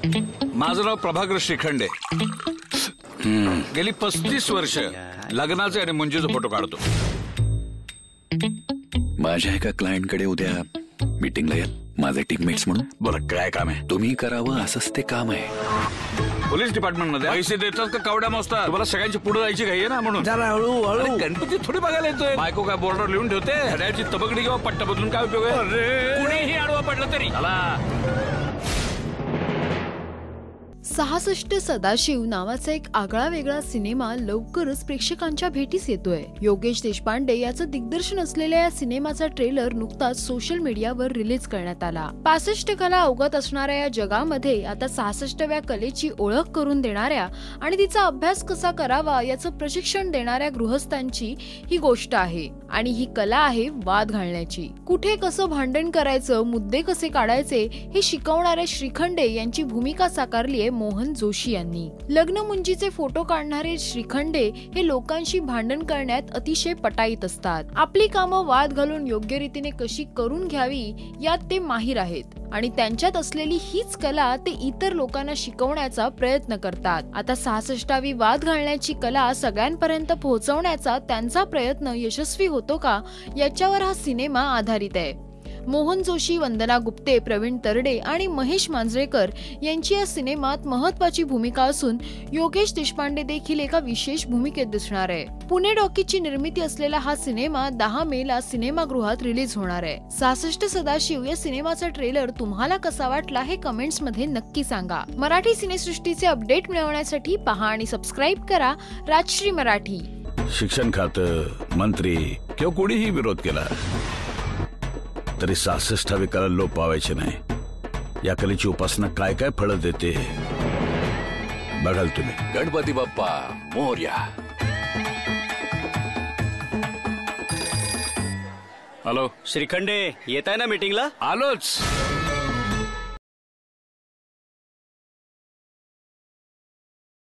माझं नाव प्रभाकर श्रीखंडे। गेली 35 वर्ष लग्नाचे आणि मुंजीचे फोटो काढतो। माझ्या एका क्लायंट कडे उद्या मीटिंगला या, माझे टीममेट्स म्हणून। बरं, काय काम आहे? तुम्ही करावं असंच ते काम आहे। पोलीस डिपार्टमेंट मध्ये पैसे देतात का कावड्या मोजतात? तुम्हाला सगळ्यांची पुढे जायची घाई आहे ना, म्हणून जरा हळू गणपती थोडी बघायला येतोय। बायको काय बोर्डवर लिहून ठेवते? हड्याची तबकडी किंवा पट्टा बदलून काय उपयोग आहे? कुणीही आडवा पडलं तरी चला। 66 सदाशिव नावाचा एक आगळा वेगळा सिनेमा लवकरच प्रेक्षकांच्या भेटीस येतोय। योगेश देशपांडे याचं दिग्दर्शन असलेल्या या सिनेमाचा ट्रेलर नुकताच सोशल मीडियावर रिलीज करण्यात आला। 65 कला अवगत असणाऱ्या या जगामध्ये आता 66व्या कलेची ओळख करून देणाऱ्या आणि तिचा अभ्यास कसा करावा याचं प्रशिक्षण देणाऱ्या गृहस्थांची ही गोष्ट आहे। आणि ही कला आहे वाद घालण्याची। कुठे कसं भांडण करायचं, मुद्दे कसे काढायचे हे शिकवणाऱ्या श्रीखंडे यांची भूमिका साकारली आहे मोहन जोशी यांनी। लग्न मुंजीचे फोटो काढणारे श्रीखंडे हे लोकांशी भांडण करण्यात अतिशय पटाईत असतात। आपली कामं वाद घालून योग्य रीतीने कशी करून घ्यावी यात ते माहिर आहेत आणि त्यांच्यात असलेली हीच कला ते इतर लोकांना शिकवण्याचा प्रयत्न करतात। आता 66वी वाद घालण्याची कला सगळ्यांपर्यंत पोहोचवण्याचा त्यांचा प्रयत्न यशस्वी होतो का याच्यावर हा सिनेमा आधारित आहे। मोहन जोशी, वंदना गुप्ते, प्रवीण तरडे आणि महेश मांजरेकर यांची या सिनेमात महत्वाची भूमिका असून योगेश देशपांडे देखील एका विशेष भूमिकेत दिसणार आहे। पुणे टॉकीजची निर्मिती असलेला हा सिनेमा 10 मेला सिनेमागृहात रिलीज होणार आहे। 66 सदाशिव या सिनेमाचा ट्रेलर तुम्हाला कसा वाटला हे कमेंट्स मध्ये नक्की सांगा। मराठी सिनेसृष्टीचे अपडेट मिळवण्यासाठी पहा आणि सबस्क्राइब करा राजश्री मराठी। शिक्षण खातं, मंत्री किंवा कोणीही विरोध केला तरी 66वी कला लोप पावायची नाही। या कलेची उपासना काय काय फळं देते बघाल तुम्ही। गणपती बाप्पा मोरया। हॅलो श्रीखंडे, येत आहे ना मीटिंगला? आलोच।